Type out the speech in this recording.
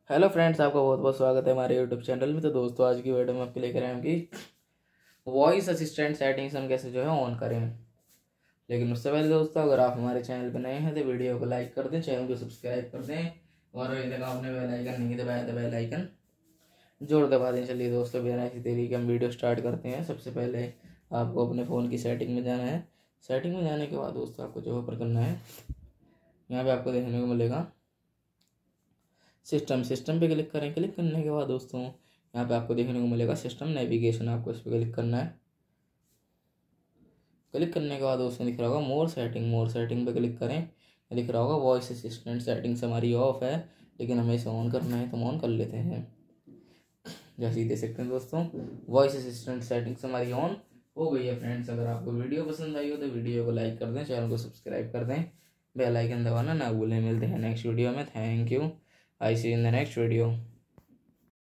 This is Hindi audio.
हेलो फ्रेंड्स, आपका बहुत बहुत स्वागत है हमारे यूट्यूब चैनल में। तो दोस्तों, आज की वीडियो में आपके लेकर आए हैं कि वॉइस असिस्टेंट सेटिंग्स हम कैसे जो है ऑन करें। लेकिन उससे पहले दोस्तों, अगर आप हमारे चैनल पर नए हैं तो वीडियो को लाइक कर दें, चैनल को सब्सक्राइब कर दें और अभी तक आपने बेल आइकन नहीं दबाया तो बेल आइकन जोर दबा दें। चलिए दोस्तों, बिना इसी तरीके हम वीडियो स्टार्ट करते हैं। सबसे पहले आपको अपने फ़ोन की सेटिंग में जाना है। सेटिंग में जाने के बाद दोस्तों, आपको जो ऊपर करना है, यहाँ पे आपको देखने को मिलेगा सिस्टम पे क्लिक करें। क्लिक करने के बाद दोस्तों, यहाँ पे आपको देखने को मिलेगा सिस्टम नेविगेशन, आपको इस पर क्लिक करना है। क्लिक करने के बाद दोस्तों दिख रहा होगा मोर सेटिंग पे क्लिक करें। दिख रहा होगा वॉइस असिस्टेंट सेटिंग्स हमारी ऑफ है, लेकिन हमें इसे ऑन करना है तो हम ऑन कर लेते हैं। जैसे ही देख सकते हैं दोस्तों, वॉइस असिस्टेंट सेटिंग्स हमारी ऑन हो गई है। फ्रेंड्स, अगर आपको वीडियो पसंद आई हो तो वीडियो को लाइक कर दें, चैनल को सब्सक्राइब कर दें, बेल आइकन दबाना ना भूलें। मिलते हैं नेक्स्ट वीडियो में। Thank you. I see in the next video.